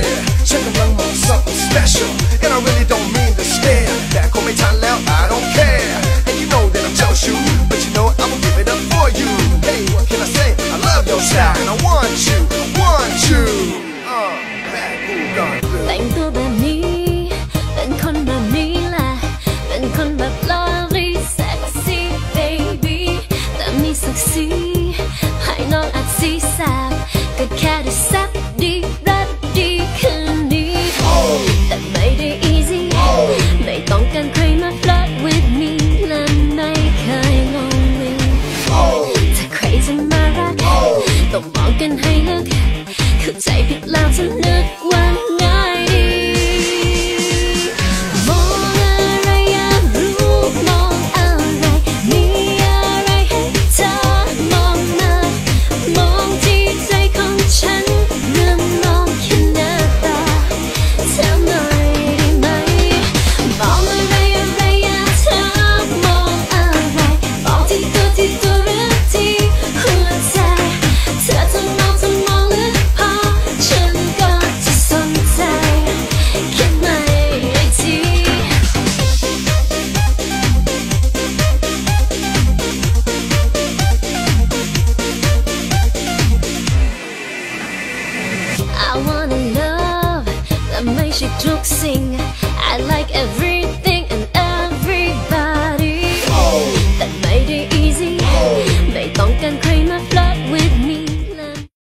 care ฉันกำลังมอง something special and I really don't mean to stare แต่คงไม่ทันแล้ว I don't care and you know that I'm jealous you but you know I'ma give it up for you hey what can I say I love your style and I want you bad boo gone blue แต่งตัวแบบนี้เป็นคนแบบนี้แหละเป็นคนแบบ lovely sexy baby แต่มีศักดิ์ศรีภายนอกอาจสีแสบก็แค่ได้แซ่บดีรัดดีคืนนี้แต่ไม่ได้ easy ไม่ต้องการใครมา flirt with me และไม่เคยงงวิวถ้าใครจะมารักต้องมองกันให้ลึกเข้าใจผิดแล้วจะนึกว่าง่ายดีมองอะไรอยากรู้มองอะไรมีอะไรให้เธอมองมามองที่ใจของฉันเรื่องมองแค่หน้าตาเธอหน่อยได้ไหมมองอะไรอะไรอยากเธอมองอะไรมองที่ตัวหรือที่หัวใจเธอจะมองลึกพอฉันก็จะสนใจแค่ไหนที I wanna love แต่ไม่ใช่ทุกสิ่ง I like every